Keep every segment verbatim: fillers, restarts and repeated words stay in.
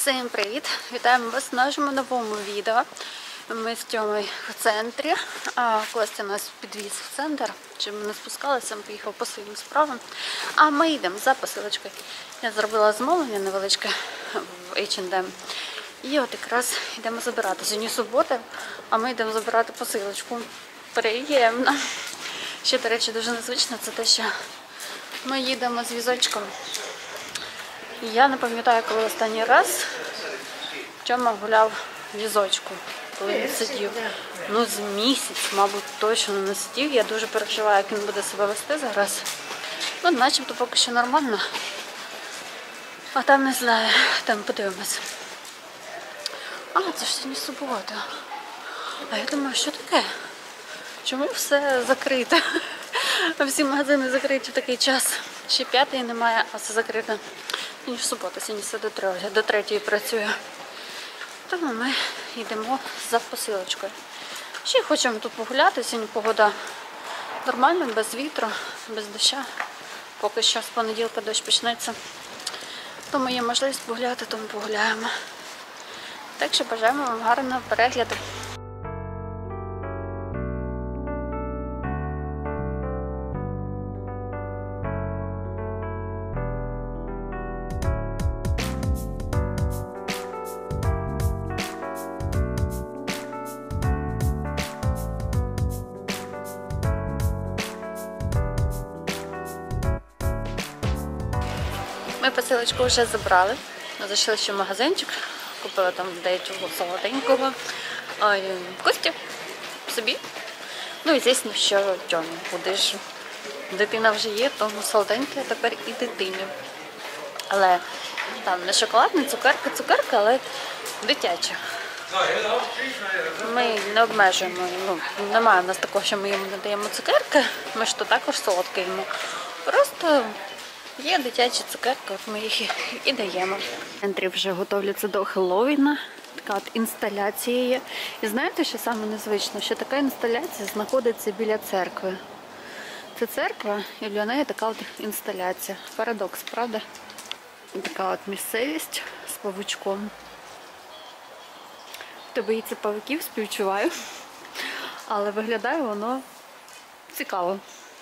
Всім привіт! Вітаємо вас в нашому новому відео. Ми з Тьомою в центрі, а Костя нас підвіз в центр, чим ми не спускалися, він поїхав по своїм справам. А ми йдемо за посилочкою. Я зробила замовлення невеличке в ейч енд ем. І от якраз йдемо забирати. Сьогодні субота, а ми йдемо забирати посилочку. Приємно. Ще, до речі, дуже незвично, це те, що ми їдемо з візочком. Я не пам'ятаю, коли останній раз Тьома гуляв в візочку, коли він сидів. Ну, з місяць, мабуть, точно не сидів. Я дуже переживаю, як він буде себе вести зараз. Ну, начебто поки що нормально. А там не знаю, там подивимось. А, це ж сьогодні субота. А я думаю, що таке? Чому все закрите? Всі магазини закриті в такий час. Ще п'ятої немає, а все закрите. Ні, в суботу, сьогодні все до трьох, до третьої працює. Тому ми йдемо за посилочкою. Ще хочемо тут погуляти, сьогодні погода нормальна, без вітру, без дощу. Поки що з понеділка дощ почнеться. Тому є можливість погуляти, тому погуляємо. Так що бажаємо вам гарного перегляду. Ми посилочку вже забрали. Зайшли ще в магазинчик, купили там деякого солоденького, Костя собі. Ну і звісно, що Тьомі, куди ж дитина вже є, тому солоденьке, а тепер і дитині. Але там не шоколадна, цукерка, цукерка, але дитяча. Ми не обмежуємо, ну, немає в нас такого, що ми йому не даємо цукерки, ми ж то також солодке йому. Просто є дитячі цукерки, от ми їх і даємо. В центрі вже готовляться до Хеллоуіна. Така от інсталяція є. І знаєте, що саме незвично? Що така інсталяція знаходиться біля церкви. Це церква, і для неї така от інсталяція. Парадокс, правда? І така от місцевість з павучком. Хто боїться павуків, співчуваю. Але виглядає воно цікаво.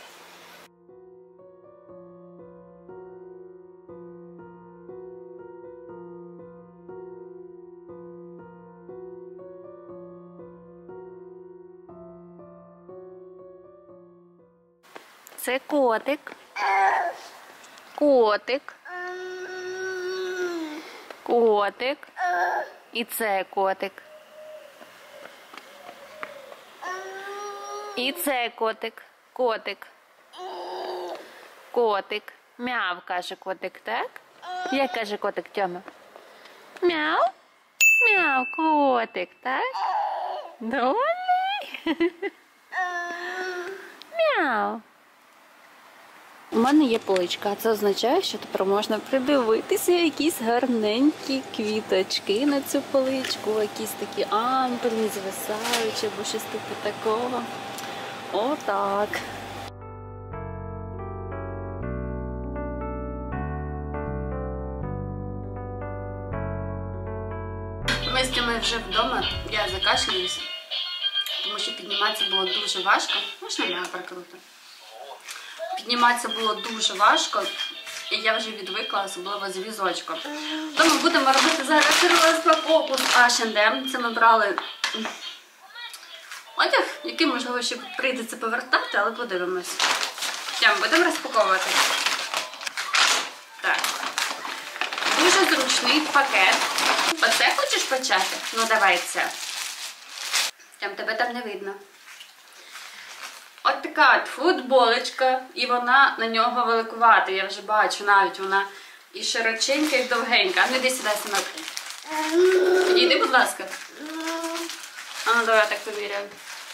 Це котик. Котик. Котик. І це котик. І це котик. Котик. Котик. Мяу, каже котик, так? Як каже котик, Тьома? Мяу? Мяу, котик, так? Добрий? Мяу. У мене є поличка, а це означає, що тепер можна придивитися якісь гарненькі квіточки на цю поличку, якісь такі ампельні, звисаючі, або щось таке такого. Отак. Ми з Тьомою вже вдома, я закашлююся, тому що підніматися було дуже важко. Можна мене прикрути? Підніматися було дуже важко, і я вже відвикла, особливо з візочком. Тому будемо робити зараз розпаковку з ейч енд ем. Це ми брали одяг, який, можливо, ще прийдеться повертати, але подивимось. Тям, будемо розпаковувати. Так. Дуже зручний пакет. Оце хочеш почати? Ну, давай це. Тям, тебе там не видно. От така от футболочка, і вона на нього великувата, я вже бачу, навіть вона і широченька, і довгенька. А ну йди сюди, синок. Підійди, будь ласка. А ну давай я так поміряю.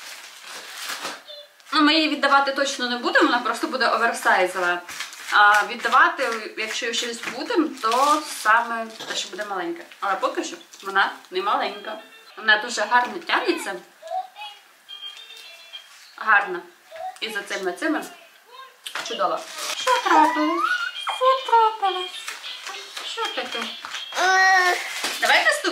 Ну, ми її віддавати точно не будемо, вона просто буде оверсайзова. А віддавати, якщо щось будемо, то саме те, що буде маленьке. Але поки що вона не маленька. Вона дуже гарно тягнеться. Гарно. І за цими цими чудово. Що трапилось? Що трапилось? Що таке?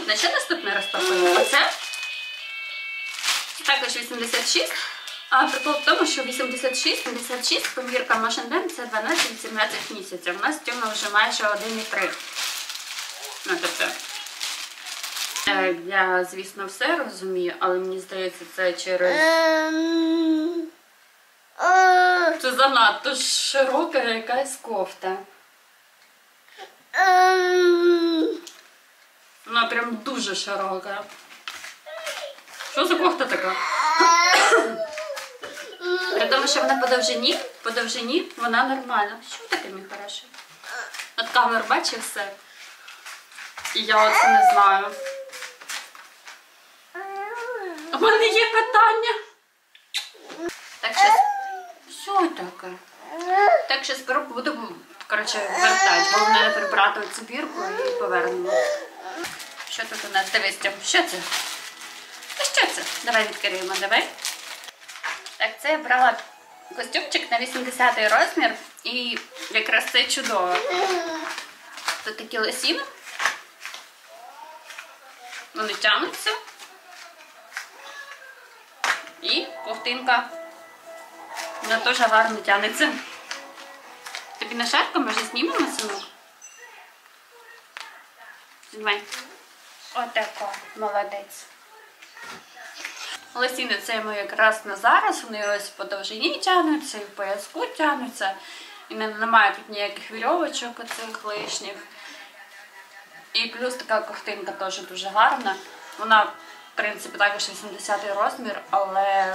Наступне, що наступне розпакуємо? Оце також вісімдесят шість. А прикол в тому, що вісімдесят шість, вісімдесят шість, помірка Маш енд Ем, це дванадцять-сімнадцять місяців. У нас Тьома вже майже один і три. Ну, тобто, е, я, звісно, все розумію, але мені здається, це через... Це занадто широка якась кофта. Вона прям дуже широка. Що за кофта така? При тому, що вона по довжині, по довжині вона нормальна. Що таке, мій хороший? От камер бачив все. І я оце не знаю. У мене є питання. Так, щас... Що таке? Так, щас буду, коротше, вертати. Головне прибрати цю бірку і повернемо. Що тут у нас? Дивись, Тьом, що це? А що це? Давай відкриємо, давай. Так, це я брала костюмчик на вісімдесятий розмір і якраз це чудово. Тут такі лосіни. Вони тягнуться. І ковтинка. Вона теж гарно тягнеться. Тобі на шарку, може, знімемо, синок? Знімай. Отако, молодець. Лосіни це йому якраз на зараз, вони ось по довжині тягнуться, і в пояску тягнуться. І немає тут ніяких вірьовочок оцих лишніх. І плюс така ковтинка теж дуже гарна. Вона, в принципі, також вісімдесятий розмір, але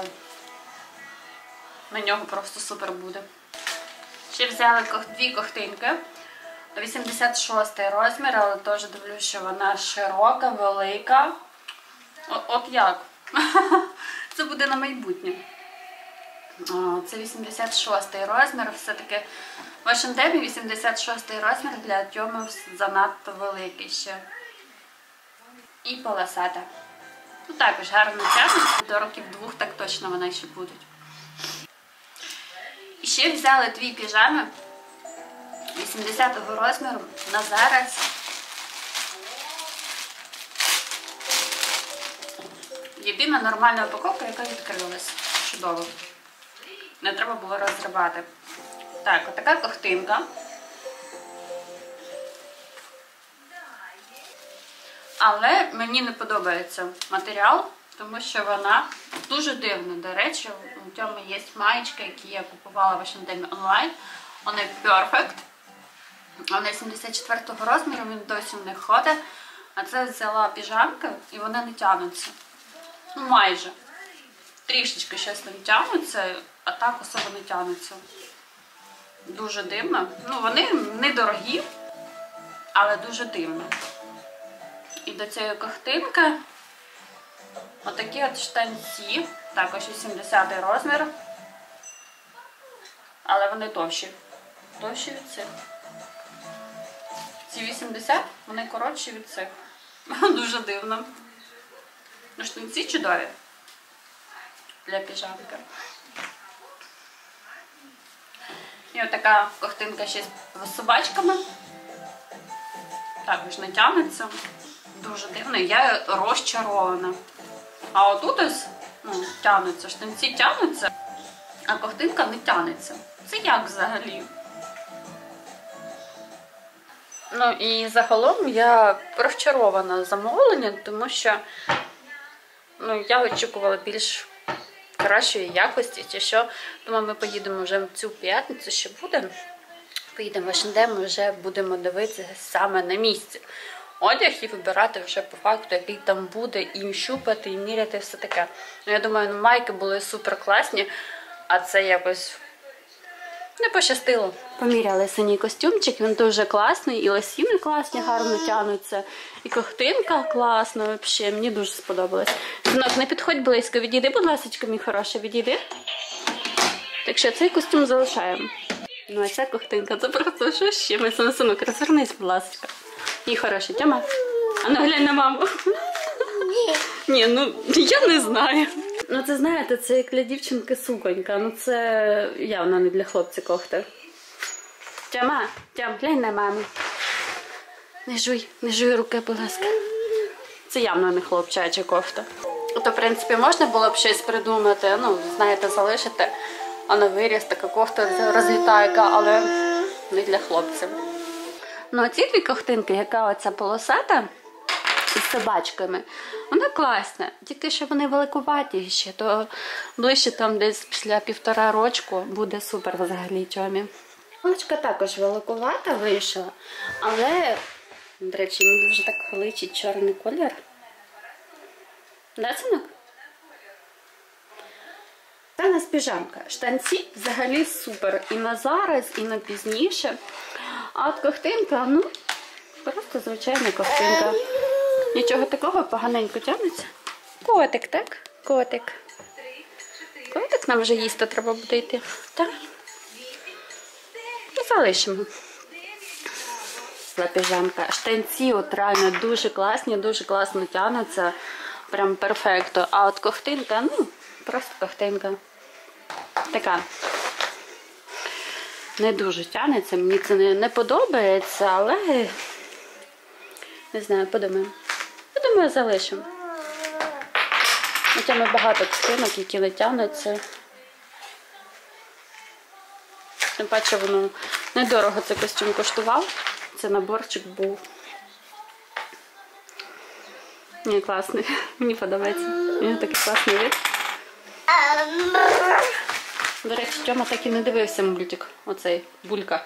на нього просто супер буде. Ще взяли дві ковтинки. вісімдесят шостий розмір, але теж дивлюсь, що вона широка, велика. От, от як? Це буде на майбутнє. Це вісімдесят шостий розмір. Все-таки в Маш енд Ем вісімдесят шостий розмір для Тьоми занадто великий ще. І полосата. Ну також гарно тягнеться. До років двох так точно вона ще буде. І ще взяли дві піжами вісімдесятого розміру на зараз. Єдина нормальна упаковка, яка відкрилась. Чудово. Не треба було розривати. Так, отака ковтинка. Але мені не подобається матеріал, тому що вона дуже дивна. До речі, у Тьоми є маєчка, які я купувала в Маш енд Ем онлайн. Вони Perfect. Вони сімдесят четвертого розміру, він досі в них ходить. А це взяла піжамки і вони не тягнуться. Ну, майже. Трішечки щось не тягнуться, а так особо не тягнуться. Дуже дивно. Ну, вони недорогі, але дуже дивно. І до цієї ковтинки отакі от штанці, також вісімдесятий розмір, але вони товщі. Товщі від цих. Ці вісімдесят, вони коротші від цих. Дуже дивно. Ну, штанці чудові для піжамки. І отака ковтинка ще з собачками. Також не тягнеться. Дуже дивно. Я розчарована. А отут ось, ну, тягнуться. Штанці тягнуться, а ковтинка не тягнеться. Це як взагалі? Ну і загалом я розчарована замовленням, тому що ну, я очікувала більш кращої якості, чи що. Тому ми поїдемо вже в цю п'ятницю, що буде. Поїдемо в Маш енд Ем, ми вже будемо дивитися саме на місці. Одяг і вибирати вже по факту, який там буде, і щупати, і міряти, все таке. Ну, я думаю, ну, майки були супер класні, а це якось не пощастило. Поміряли синій костюмчик, він дуже класний, і лосіни класні, гарно тягнуться, і ковтинка класна, взагалі, мені дуже сподобалось. Синок, не підходь близько, відійди, будь ласка, мій хороший, відійди. Так що цей костюм залишаємо. Ну, а ця ковтинка, це просто що ще? Ми синок, розвернись, будь ласка. І хороший, Тьома. А ну глянь на маму. Ні, ну, я не знаю. Ну, це, знаєте, це як для дівчинки суконька. Ну, це явно не для хлопця кофта. Тьома, Тьом, глянь на маму. Не жуй, не жуй руки, будь ласка. Це явно не хлопчача кофта. То, в принципі, можна було б щось придумати, ну, знаєте, залишити, а на виріс така кофта розлітайка, але не для хлопців. Ну, ці дві ковтинки, яка оця полосата із собачками, вона класна. Тільки що вони великуваті ще, то ближче там десь після півтора рочку буде супер взагалі Тьомі. Полочка також великувата вийшла, але, до речі, мені дуже так личить чорний колір. Да, синок? Це у нас піжамка. Штанці взагалі супер. І на зараз, і на пізніше. А от ковтинка, ну, просто звичайна ковтинка. Нічого такого, поганенько тягнеться. Котик, так? Котик. Котик нам вже їсти треба буде йти. Так? І залишимо. Це піжамка. Штанці от реально дуже класні, дуже класно тягнуться. Прям перфекто. А от ковтинка, ну, просто ковтинка. Така. Не дуже тягнеться. Мені це не, не подобається, але не знаю, подумаємо. Я думаю, залишимо. Хоча ми багато ковтинок, які не тягнуться. Тим паче, воно недорого цей костюм коштував. Це наборчик був. Ні, класний. Мені подобається. У нього такий класний вид. До речі, Тьома так і не дивився мультик. Оцей Булька.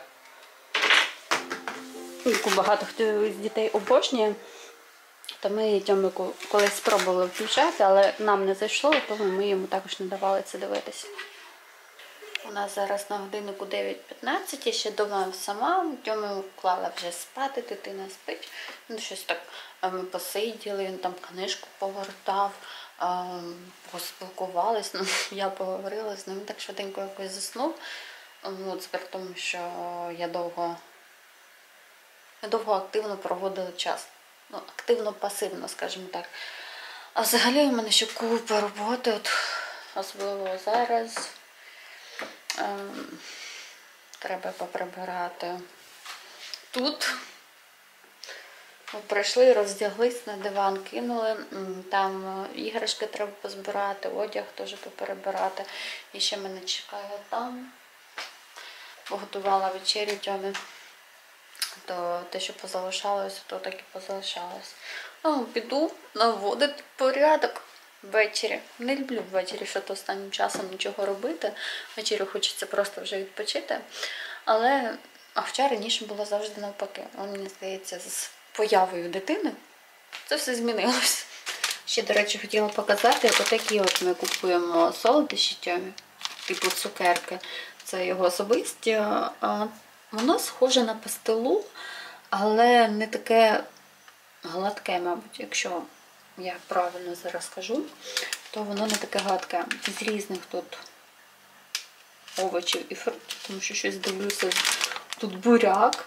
Яку багато хто з дітей обожнює. То ми Тьомику колись спробували включати, але нам не зайшло, тому ми йому також не давали це дивитися. У нас зараз на годиннику дев'ять п'ятнадцять, я ще дома сама, Тьому клала вже спати, дитина спить. Ну, щось так ми посиділи, він там книжку повертав, поспілкувались, ну, я поговорила з ним, так швиденько якось заснув. От, при тому, що я довго, я довго активно проводила час. Ну, активно-пасивно, скажімо так. А взагалі у мене ще купа роботи, от, особливо зараз. Ем, треба поприбирати тут. Ми прийшли, роздяглись на диван, кинули. Там іграшки треба позбирати, одяг теж поперебирати. І ще мене чекає там. Поготувала вечерю Тьомі. То те, що позалишалося, то так і позалишалось. Ну, піду наводити порядок ввечері. Не люблю ввечері, що то останнім часом нічого робити. Ввечері хочеться просто вже відпочити. Але, а хоча раніше було завжди навпаки. Мені здається, з появою дитини це все змінилось. Ще, до речі, хотіла показати, отакі от ми купуємо солодощі Тьомі, типу цукерки. Це його особисті. Воно схоже на пастилу, але не таке гладке, мабуть, якщо я правильно зараз скажу, то воно не таке гладке. З різних тут овочів і фруктів, тому що щось дивлюся, тут буряк.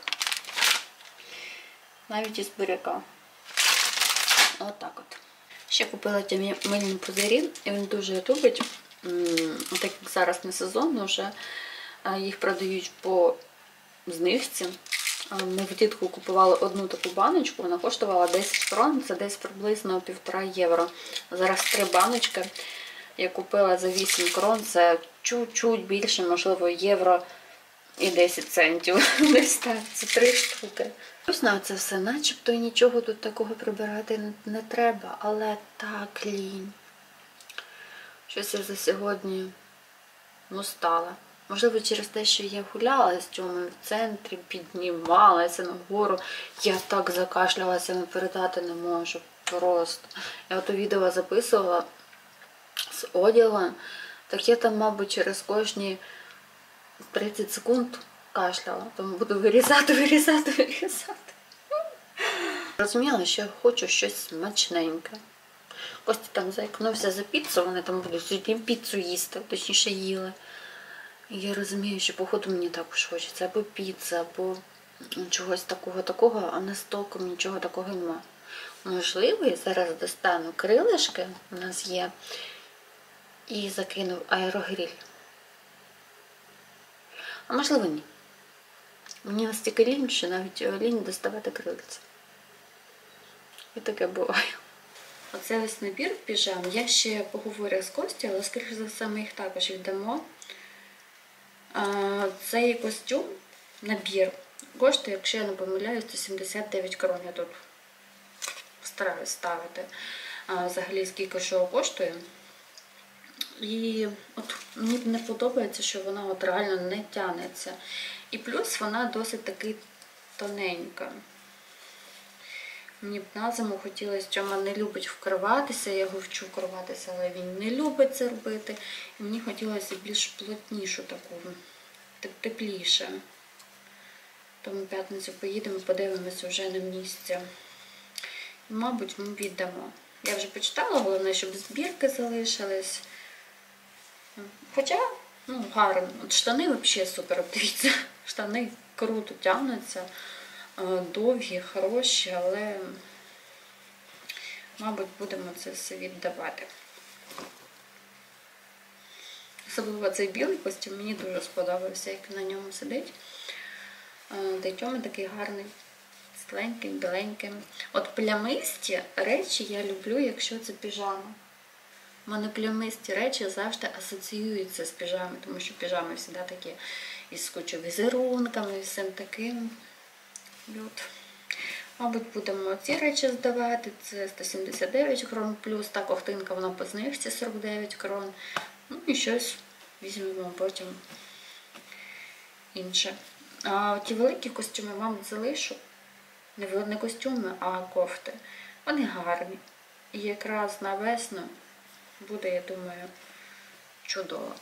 Навіть із буряка. Отак от. Ще купила ті мильні пузирі, і він дуже любить, так як зараз не сезон, вже їх продають по знижці. Ми влітку купували одну таку баночку, вона коштувала десять крон, це десь приблизно півтора євро. Зараз три баночки я купила за вісім крон, це чуть-чуть більше, можливо, євро і десять центів. Десь так, це три штуки. Ось на це все, начебто нічого тут такого прибирати не, не треба, але так лінь. Щось я за сьогодні устала. Можливо, через те, що я гуляла з Тьомою в центрі, піднімалася нагору. Я так закашлялася, не передати не можу. Просто. Я ото відео записувала з одягом. Так я там, мабуть, через кожні тридцять секунд кашляла. Тому буду вирізати, вирізати, вирізати. Розуміла, що я хочу щось смачненьке. Костя там заікнувся за піцу, вони там будуть сьогодні піцу їсти, точніше їли. І я розумію, що, походу, мені також хочеться або піца, або чогось такого-такого, а на столком нічого такого нема. Можливо, я зараз достану крилишки, у нас є, і закину аерогриль. А можливо, ні. Мені настільки лінь, що навіть лінь доставати крильця. І таке буває. Оце ось набір піжам. Я ще поговорю з Костю, але, скоріше за все, ми їх також віддамо. Цей костюм, набір, коштує, якщо я не помиляюсь, сто сімдесят дев'ять крон. Я тут стараюсь ставити взагалі, скільки що коштує. І от мені не подобається, що вона от реально не тягнеться. І плюс вона досить таки тоненька. Мені б на зиму хотілося, Тьома не любить вкриватися, я його вчу вкриватися, але він не любить це робити. І мені хотілося більш плотнішу таку, тепліше. Тому в п'ятницю поїдемо, подивимося вже на місці. І, мабуть, ми віддамо. Я вже почитала, головне, щоб збірки залишились. Хоча, ну, гарно. От штани взагалі супер, дивіться. Штани круто тягнуться, довгі, хороші, але, мабуть, будемо це все віддавати. Особливо цей білий костюм мені дуже сподобався, як на ньому сидить. Тьома такий гарний, стеленький, біленький. От плямисті речі я люблю, якщо це піжама. У мене плямисті речі завжди асоціюються з піжами, тому що піжами завжди такі із кучою візерунками, і всім таким. От. Мабуть, будемо ці речі здавати. Це сто сімдесят дев'ять крон, плюс та ковтинка, вона по знижці сорок дев'ять крон. Ну і щось візьмемо потім інше. А ті великі костюми, мабуть, залишу. Не костюми, а кофти. Вони гарні. І якраз на весну буде, я думаю, чудово.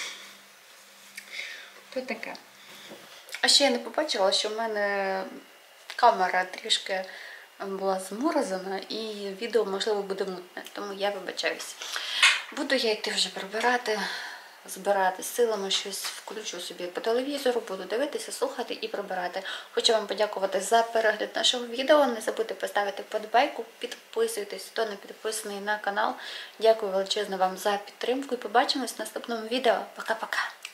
То таке. А ще я не побачила, що в мене камера трішки була зморозена і відео, можливо, буде мутне, тому я вибачаюсь. Буду я йти вже прибирати, збирати силами, щось включу собі по телевізору, буду дивитися, слухати і прибирати. Хочу вам подякувати за перегляд нашого відео. Не забудьте поставити вподобайку, підписуйтесь, хто не підписаний на канал. Дякую величезно вам за підтримку і побачимось в наступному відео. Пока-пока!